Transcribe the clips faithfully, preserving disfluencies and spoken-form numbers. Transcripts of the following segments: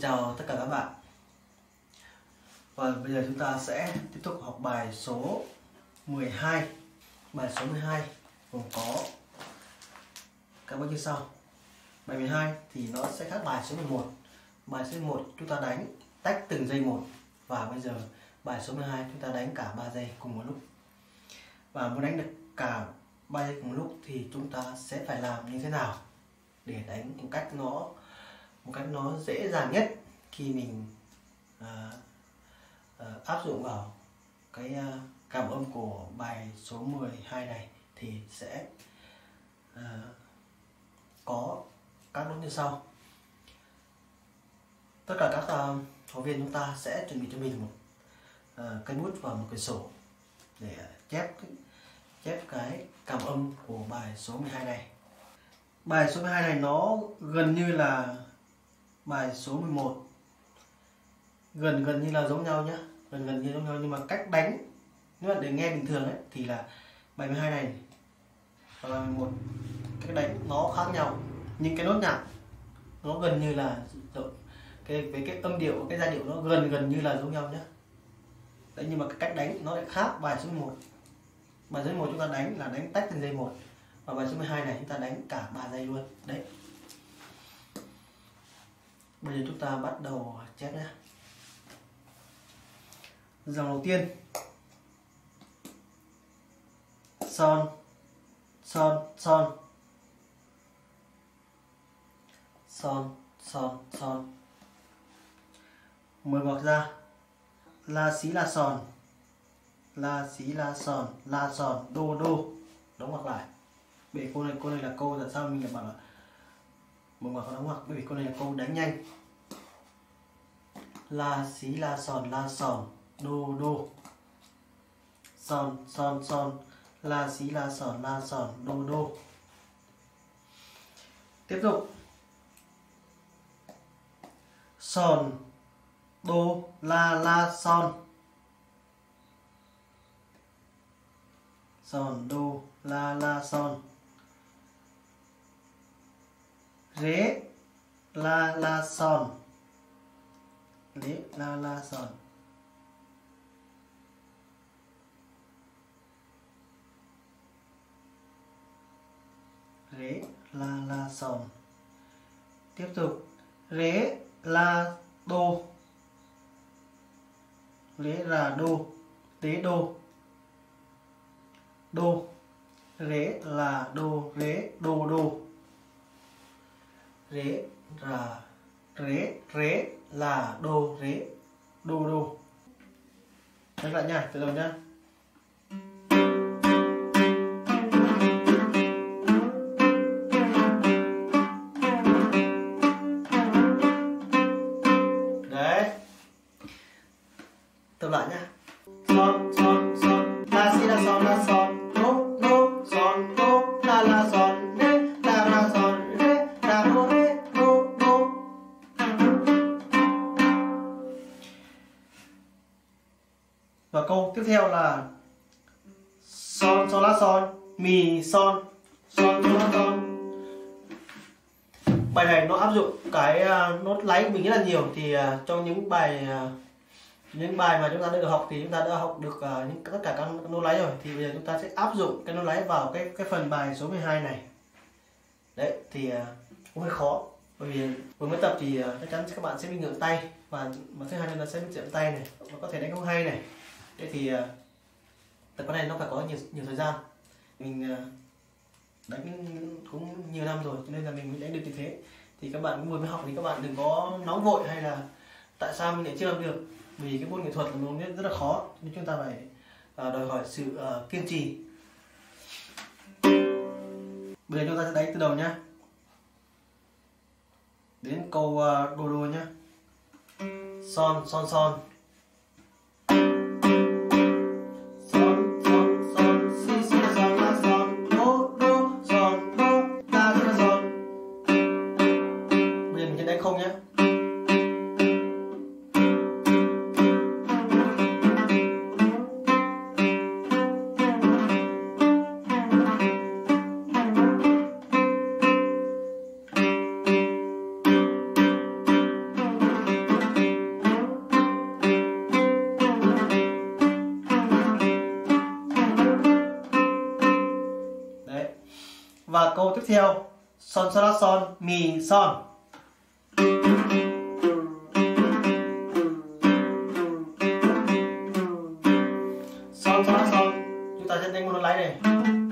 chào tất cả các bạn. Và bây giờ chúng ta sẽ tiếp tục học bài số mười hai. Bài số mười hai gồm có các bước như sau. Bài mười hai thì nó sẽ khác bài số mười một. Bài số mười một chúng ta đánh tách từng giây một, và bây giờ bài số mười hai chúng ta đánh cả ba giây cùng một lúc. Và muốn đánh được cả ba giây cùng một lúc thì chúng ta sẽ phải làm như thế nào để đánh một cách nó một cách nó dễ dàng nhất khi mình à, à, áp dụng vào cái à, cảm âm của bài số mười hai này thì sẽ à, có các nốt như sau. Tất cả các uh, học viên chúng ta sẽ chuẩn bị cho mình một uh, cây bút và một quyển sổ để chép chép cái cảm âm của bài số mười hai này. Bài số mười hai này nó gần như là bài số mười một, gần gần như là giống nhau nhá, gần gần như giống nhau, nhưng mà cách đánh nếu mà để nghe bình thường ấy thì là bài mười hai này và bài mười một cách đánh nó khác nhau, nhưng cái nốt nhạc nó gần như là cái với cái âm điệu, cái giai điệu nó gần gần như là giống nhau nhé. Đấy, nhưng mà cái cách đánh nó lại khác bài số mười một. Bài số mười một chúng ta đánh là đánh tách từng giây một, và bài số mười hai này chúng ta đánh cả ba giây luôn. Đấy. Bây giờ chúng ta bắt đầu chép nhé. Dòng đầu tiên son son son son son son. Mở ngoặc ra la xí la sòn, la xí la sòn, la sòn đô đô. Đóng ngoặc lại. Bởi vì câu này câu này là câu, tại sao mình lại bảo là mở ngoặc và đóng ngoặc? Bởi vì câu này là câu đánh nhanh. La xí la sòn, la sòn đô đô, son son son, la xí la sòn, la sòn đô đô. Tiếp tục sòn đô la la son, sòn đô la la son. Ré la la son, ré la la son. Ré la la son. Tiếp tục ré la đô, ré là đô, ré đô, đô, ré là đô, ré đô đô, ré là ré, ré là đô, ré đô đô. Đánh lại nha, từ đầu nha. Tập lại nhá. Son son son, la si la son la son, đô đô son đô, la la son ré, la la son ré, la đô ré đô đô. Và câu tiếp theo là son son la son, mì son, son son la son. Bài này nó áp dụng cái uh, nốt láy của mình rất là nhiều, thì uh, trong những bài uh, những bài mà chúng ta đã được học thì chúng ta đã học được uh, những tất cả các nốt láy rồi, thì bây giờ chúng ta sẽ áp dụng cái nốt láy vào cái cái phần bài số mười hai này. Đấy thì uh, cũng hơi khó, bởi vì vừa mới tập thì uh, chắc chắn các bạn sẽ bị ngượng tay, và mà thứ hai là sẽ bị chậm tay này, và có thể đánh không hay này. Thế thì uh, tập cái này nó phải có nhiều nhiều thời gian, mình uh, đánh cũng nhiều năm rồi cho nên là mình mới đánh được như thế. Thì các bạn cũng vừa mới học thì các bạn đừng có nóng vội hay là tại sao mình lại chưa làm được, vì cái môn nghệ thuật là một môn rất là khó, nên chúng ta phải uh, đòi hỏi sự uh, kiên trì. Bây giờ chúng ta sẽ đánh từ đầu nhá, đến câu uh, đô đô nhá. Son son son, son son son, si si la son la son, đô đô son đô, la si la son. Bây giờ mình sẽ đánh không nhá. Và câu tiếp theo son son la son mi son. Son son la son chúng ta sẽ đánh một nốt lấy này.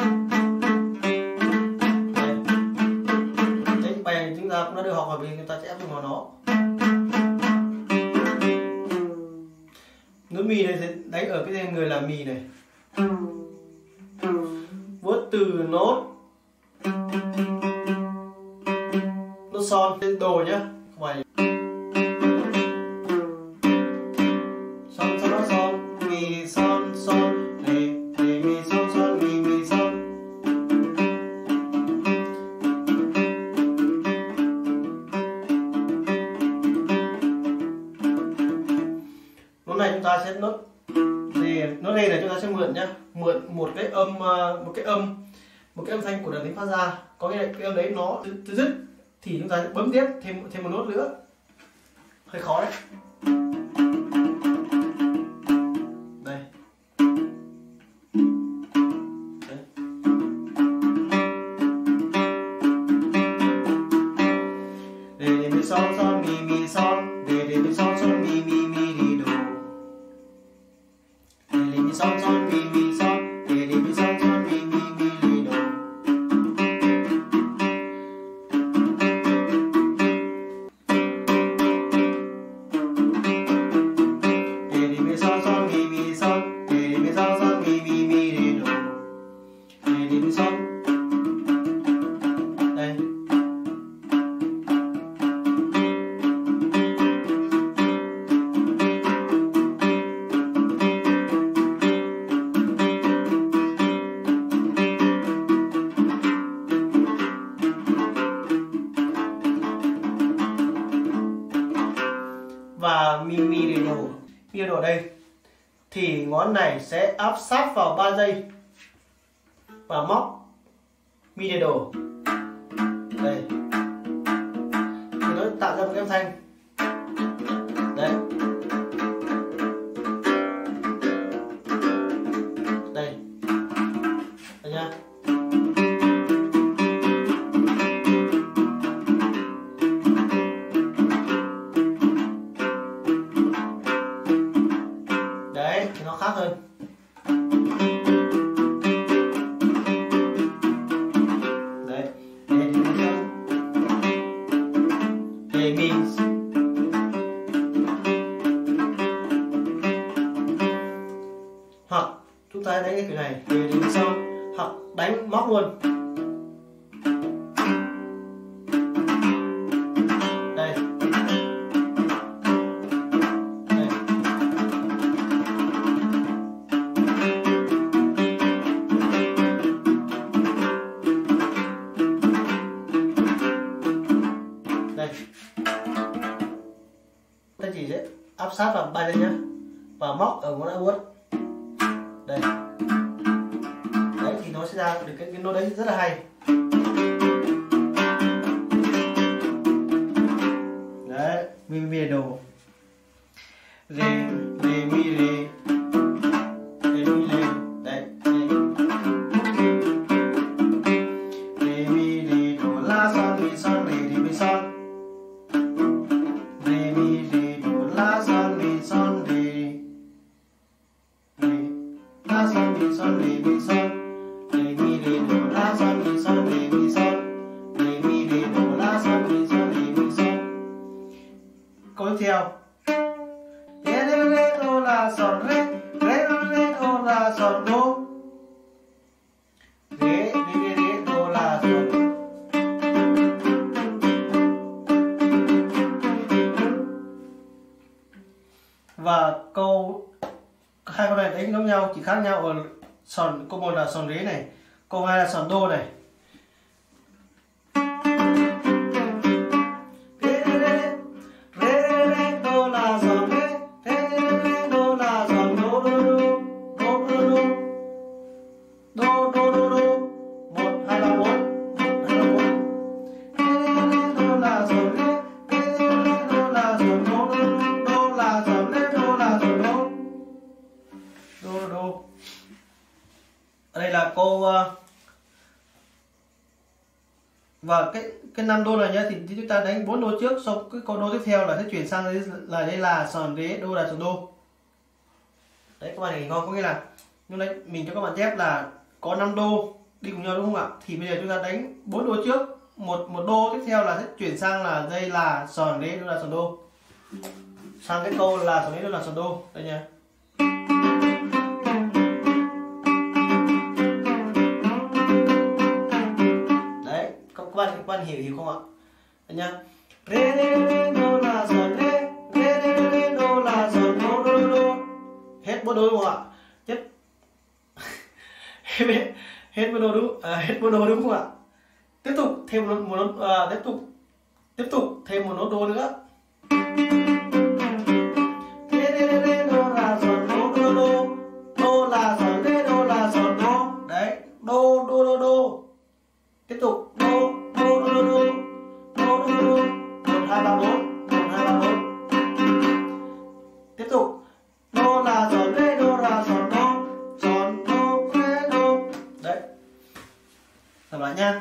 Đánh bài này chúng ta cũng đã được học rồi vì chúng ta sẽ áp dụng vào nó. Nốt mì này sẽ đánh ở cái người là mì này. Vuốt từ nốt nốt son lên đồ nhá, không phải son son la son mi son son re re mi son son mi mi son. Nốt này chúng ta sẽ nốt rê, nốt rê này chúng ta sẽ mượn nhá, mượn một cái âm một cái âm một cái âm thanh của đàn tính phát ra, có nghĩa là cái âm đấy nó từ dứt thì chúng ta sẽ bấm tiếp thêm thêm một nốt nữa, hơi khó đấy. Đây. Đấy. Re re mi son son mi mi son re re mi son son mi mi mi re do. Re re mi son son mi mi son re re mi son son mi mi mi re do. Và mi mi để đồ mi đồ ở đây thì ngón này sẽ áp sát vào ba giây và móc mi để đồ đây thì nó tạo ra một cái âm thanh đấy, đây đây nhá. Đấy thì nó khác hơn. Đấy để thì để mình hoặc chúng ta đánh cái kiểu này để đến sau hoặc đánh móc luôn. Đây. Ta chỉ sẽ áp sát vào ba giây nhá và móc ở ngón áp út đây, đấy thì nó sẽ ra được cái, cái nốt đấy rất là hay. Đấy mi mi đồ re re mi re re mi re đấy re mi re đồ la son mi son re re mi son re mi re do la son mi son re re la son mi son re mi son re mi re do la son mi son re mi son re mi re do la son mi son re mi son. Câu tiếp theo re re re do la son re re re do la son do re re re do la son. Và câu hai câu này đánh giống nhau, chỉ khác nhau ở sòn, câu một là sòn rế này, câu hai là sòn đô này. Rế rế rế rế rế đô là sòn rế, rế rế rế đô là sòn đô đô đô đô đô đô đô đô đô đô một hai ba bốn một hai ba bốn. Rế rế rế đô là sòn rế, rế rế rế đô là sòn đô đô là sòn rế đô là sòn đô đô đô. Ở đây là câu uh, Và cái cái năm đô này nhá thì, thì chúng ta đánh bốn đô trước, xong cái câu đô tiếp theo là sẽ chuyển sang đây là đây là sòn rê đô là sòn đô. Đấy các bạn hiểu không? Có nghĩa là lúc đấy mình cho các bạn chép là có năm đô đi cùng nhau đúng không ạ? Thì bây giờ chúng ta đánh bốn đô trước, một một đô tiếp theo là sẽ chuyển sang là đây là sòn rê đô là sòn đô. Sang cái câu là sòn rê đô là sòn đô đây nha. Đấy, các bạn các bạn hiểu hiểu không ạ? Đây nha. Rê rê rê đô là sòn rê, rê rê rê đô là sòn đô đô đô đô. Hết bốn đô đúng không ạ? Chết. hết hết bốn đô đúng, à, hết bốn đô đúng không ạ? Tiếp tục thêm một một nốt à, tiếp tục tiếp tục thêm một nốt đô nữa. Rê rê rê rê đô là sòn đô đô đô, đô là sòn rê đô là sòn đô. Đấy, đô đô đô đô. Tiếp tục đô đô đô đô đô đô đô đô. Một hai ba bốn, một hai ba bốn. Tiếp tục đô là sòn rê đô là sòn đô, sòn đô rê đô. Đấy, làm lại nha.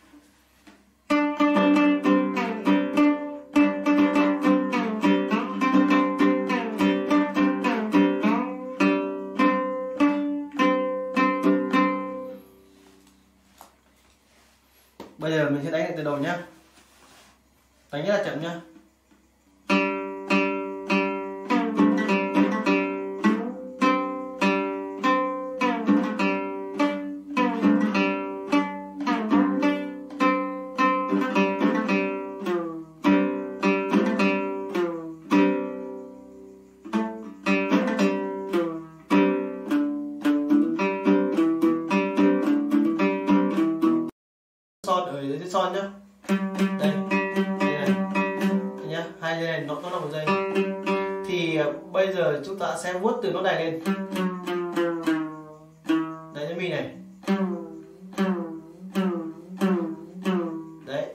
Bây giờ mình sẽ đánh từ đầu nhá. Đánh rất là chậm nhá. Son ở dưới son nhá. Đây, đây này, đây nhá, hai dây này nó nó là một dây. Thì uh, bây giờ chúng ta sẽ vuốt từ nốt này lên. Đấy cho mi này. Đấy.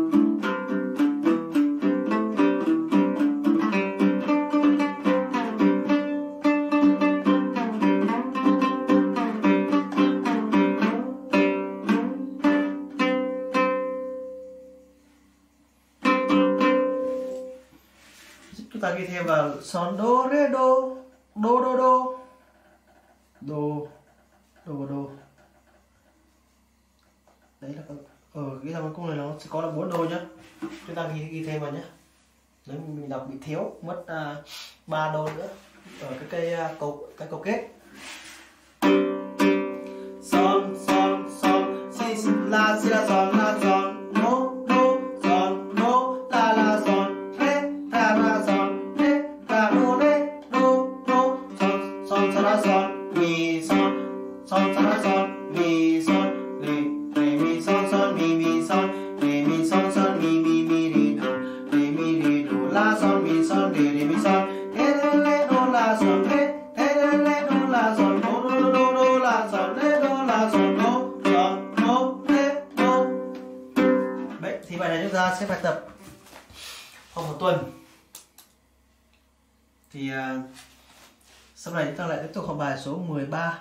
Chúng ta ghi thêm vào son đô rê đô, đô đô đô, đô đô đô. Đấy là ở cái thằng cung này nó sẽ có là bốn đô nhá. Chúng ta ghi ghi thêm vào nhé. Nếu mình đọc bị thiếu mất ba uh, đô nữa ở cái cây uh, cầu cái cầu kết. Son son son si la si la son la son đô đô son đô la la son rê la la son rê la đô rê đô đô son son sa la son mi son son sa la son mi son rê rê mi son son mi mi son rê mi son son mi mi mi rê đô rê mi rê đô la son mi son rê rê mi son rê rê rê đô la son rê rê rê rê đô la son đô đô đô đô la son rê đô la son đô son đô rê đô. Đấy thì bài này chúng ta sẽ bài tập khoảng một tuần. Thì uh, sau này chúng ta lại tiếp tục học bài số mười ba.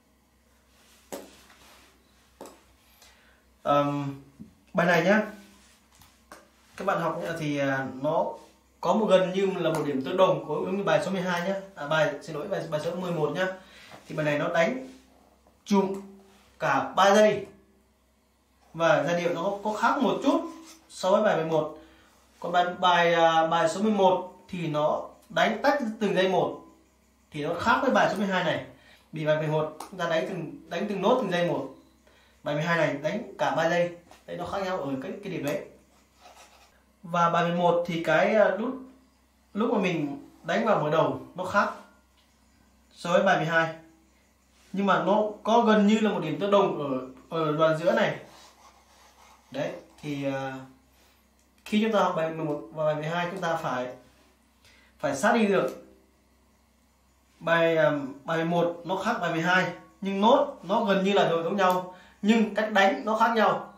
Um, bài này nhá, các bạn học thì uh, nó có một gần như là một điểm tương đồng của ứng bài số mười hai nhá. À, bài xin lỗi bài bài số mười một nhá. Thì bài này nó đánh chùm cả ba giây và giai điệu nó có khác một chút so với bài mười một. Còn bài bài uh, bài số mười một thì nó đánh tách từng giây một, thì nó khác với bài số mười hai này. Vì bài mười một chúng ta đánh từng đánh từng nốt từng giây một, bài mười hai này đánh cả ba giây. Đấy, nó khác nhau ở cái cái điểm đấy. Và bài mười một thì cái lúc lúc mà mình đánh vào mở đầu nó khác so với bài mười hai, nhưng mà nó có gần như là một điểm tương đồng ở ở đoạn giữa này. Đấy thì uh, khi chúng ta học bài mười một và bài mười hai chúng ta phải phải sát đi được. Bài um, bài mười một nó khác bài mười hai nhưng nốt nó gần như là đều giống nhau, nhưng cách đánh nó khác nhau.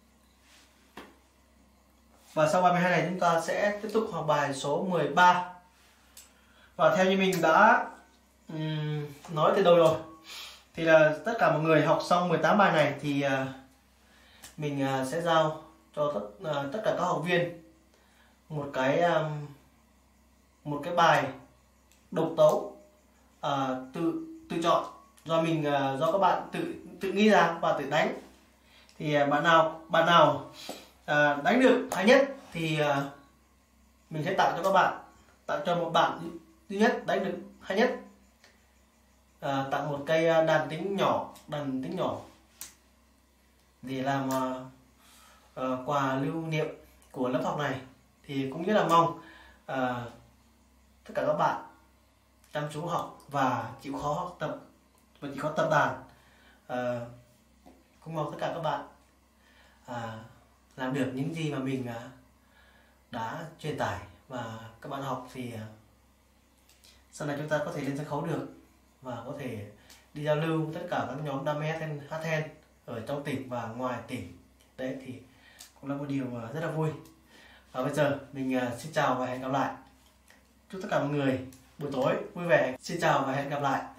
Và sau bài mười hai này chúng ta sẽ tiếp tục học bài số mười ba. Và theo như mình đã um, nói từ đầu rồi, thì là tất cả mọi người học xong mười tám bài này thì uh, mình uh, sẽ giao cho cho tất uh, tất cả các học viên một cái um, một cái bài độc tấu uh, tự tự chọn do mình uh, do các bạn tự tự nghĩ ra và tự đánh. Thì uh, bạn nào bạn nào uh, đánh được hay nhất thì uh, mình sẽ tặng cho các bạn, tặng cho một bạn duy nhất đánh được hay nhất, à, tặng một cây đàn tính nhỏ đàn tính nhỏ để làm uh, uh, quà lưu niệm của lớp học này. Thì cũng rất là mong uh, tất cả các bạn chăm chú học và chịu khó học tập và chịu khó tập đàn. Uh, cũng mong tất cả các bạn uh, làm được những gì mà mình uh, đã truyền tải, và các bạn học thì uh, sau này chúng ta có thể lên sân khấu được và có thể đi giao lưu với tất cả các nhóm đam mê hát then ở trong tỉnh và ngoài tỉnh. Đấy thì cũng là một điều rất là vui. Và bây giờ mình xin chào và hẹn gặp lại. Chúc tất cả mọi người buổi tối vui vẻ. Xin chào và hẹn gặp lại.